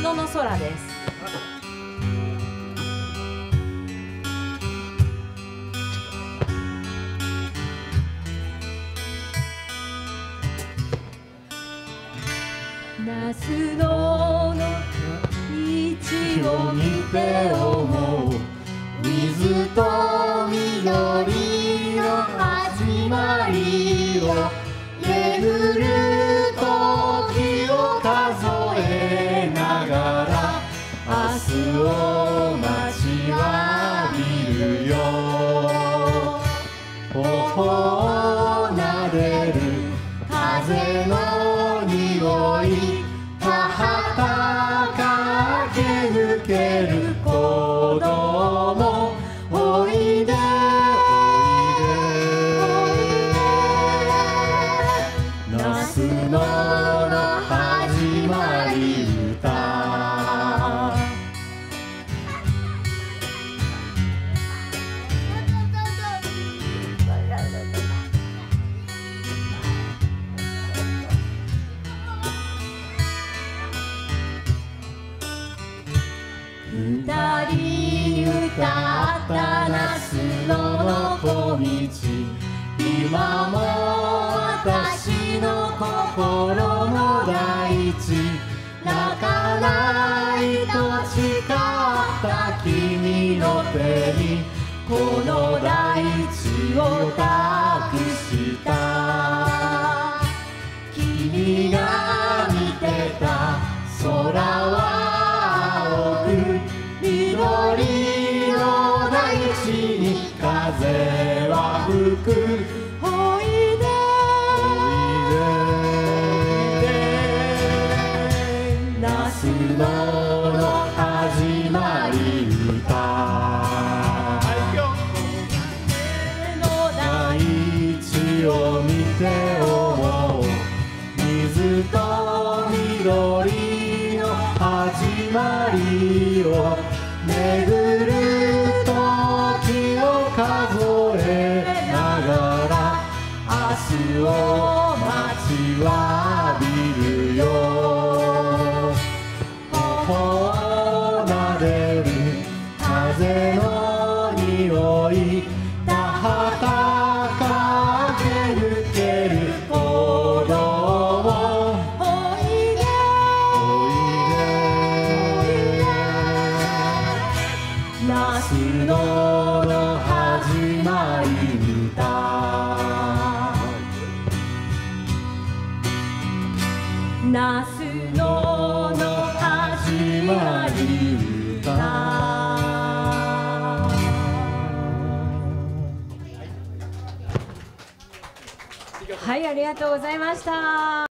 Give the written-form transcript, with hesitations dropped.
野の空です。那須野の道を見て思う、水と緑の始まりを巡る時を数えながら明日を待ちわびるよ。頬をなでる風の匂い、田畑駆け抜ける子供、おいで那須野の始まり歌。二人歌った那須野の小道、今も私の心の大地、泣かないと誓った君の手にこの大地を託した。君が見てた空は青く、緑の大地に風は吹く、おいで那須野の始まり歌。大地を見て思う、水と緑の始まりを巡る時を数えながら明日を待ちわびるよ。頬をなでる風の匂い、田畑駆け抜ける子供、おいで那須野の始まり歌。那須野の始まり歌。はい、ありがとうございました。